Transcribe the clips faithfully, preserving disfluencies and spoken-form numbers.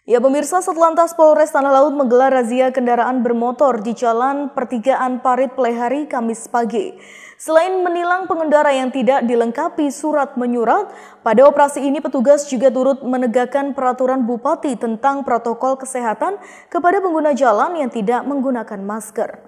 Ya pemirsa, Satlantas Polres Tanah Laut menggelar razia kendaraan bermotor di Jalan Pertigaan Parit Plehari Kamis pagi. Selain menilang pengendara yang tidak dilengkapi surat menyurat, pada operasi ini petugas juga turut menegakkan peraturan Bupati tentang protokol kesehatan kepada pengguna jalan yang tidak menggunakan masker.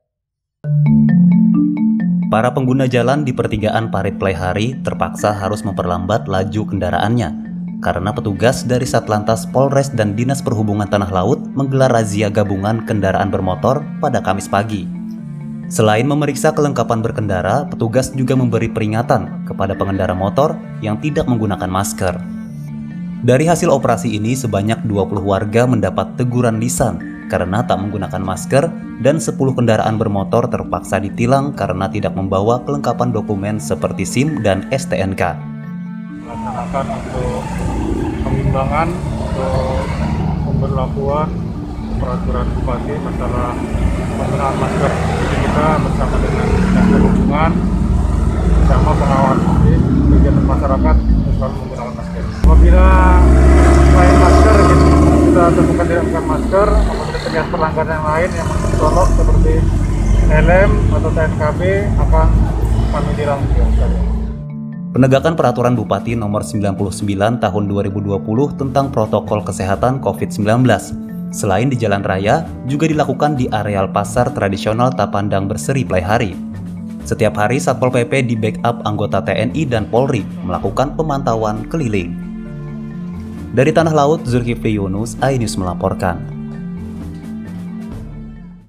Para pengguna jalan di Pertigaan Parit Plehari terpaksa harus memperlambat laju kendaraannya karena petugas dari Satlantas Polres dan Dinas Perhubungan Tanah Laut menggelar razia gabungan kendaraan bermotor pada Kamis pagi. Selain memeriksa kelengkapan berkendara, petugas juga memberi peringatan kepada pengendara motor yang tidak menggunakan masker. Dari hasil operasi ini, sebanyak dua puluh warga mendapat teguran lisan karena tak menggunakan masker dan sepuluh kendaraan bermotor terpaksa ditilang karena tidak membawa kelengkapan dokumen seperti SIM dan S T N K. Melaksanakan untuk pengimbangan untuk pemberlakuan peraturan Bupati masalah penggunaan masker. Jadi kita bersama dengan Dinas Perhubungan bersama pengawas kegiatan masyarakat selalu menggunakan masker. Apabila selain masker kita temukan tidak menggunakan masker, apabila terlihat pelanggaran yang lain yang mencolok seperti helm atau T N K B akan kami tilang. Penegakan Peraturan Bupati Nomor sembilan puluh sembilan Tahun dua ribu dua puluh tentang Protokol Kesehatan COVID sembilan belas, selain di jalan raya, juga dilakukan di areal pasar tradisional Tapandang Berseri Plehari. Setiap hari Satpol P P di backup anggota T N I dan Polri melakukan pemantauan keliling. Dari Tanah Laut, Zulkifli Yunus, iNews melaporkan.